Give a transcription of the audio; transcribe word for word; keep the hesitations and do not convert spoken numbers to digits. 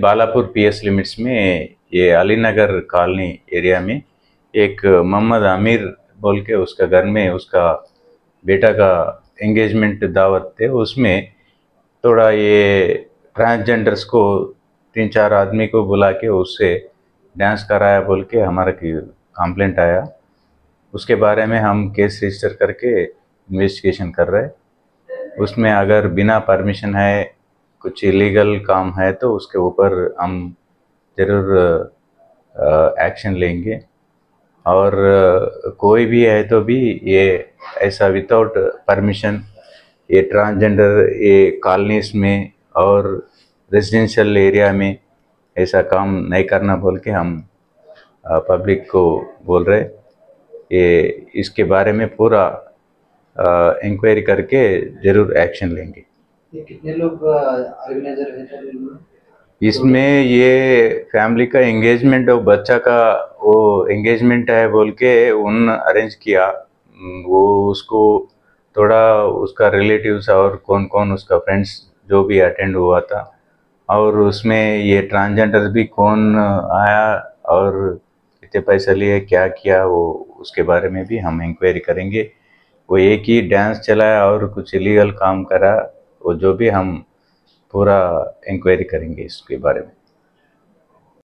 Balapur PS limits में ये Alinagar colony area में एक मोहम्मद आमिर बोल के उसका घर में उसका बेटा का एंगेजमेंट दावत थे। उसमें थोड़ा ये ट्रांसजेंडर्स को तीन चार आदमी को बुला के उससे डांस कराया बोल के हमारा कंप्लेंट आया। उसके बारे में हम केस रजिस्टर करके इन्वेस्टिगेशन कर रहे हैं। उसमें अगर बिना परमिशन है कुछ इलीगल काम है तो उसके ऊपर हम ज़रूर एक्शन लेंगे। और कोई भी है तो भी ये ऐसा विदाउट परमिशन ये ट्रांसजेंडर ये कॉलोनीज़ में और रेजिडेंशियल एरिया में ऐसा काम नहीं करना बोल के हम पब्लिक को बोल रहे। ये इसके बारे में पूरा इंक्वायरी करके ज़रूर एक्शन लेंगे। ये कितने लोग ऑर्गेनाइजर हैं? इसमें ये फैमिली का एंगेजमेंट और बच्चा का वो एंगेजमेंट है बोल के उन अरेंज किया। वो उसको थोड़ा उसका रिलेटिव्स और कौन कौन उसका फ्रेंड्स जो भी अटेंड हुआ था और उसमें ये ट्रांसजेंडर भी कौन आया और कितने पैसे लिए क्या किया वो उसके बारे में भी हम इंक्वायरी करेंगे। वो एक ही डांस चलाया और कुछ इलीगल काम करा वो जो भी हम पूरा इंक्वायरी करेंगे इसके बारे में।